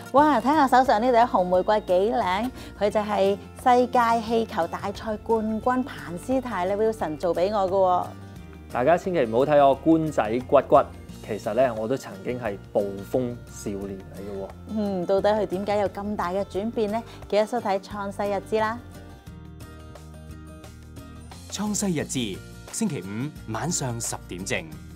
哇！睇下手上呢朵紅玫瑰幾靚，佢就係世界氣球大賽冠軍彭斯泰咧 Wilson 做俾我嘅喎。 大家千祈唔好睇我官仔骨骨，其實咧我都曾經係暴風少年嚟嘅喎。 到底佢點解有咁大嘅轉變呢？記得收睇《創世日誌》啦。 創世日誌星期五晚上10點正。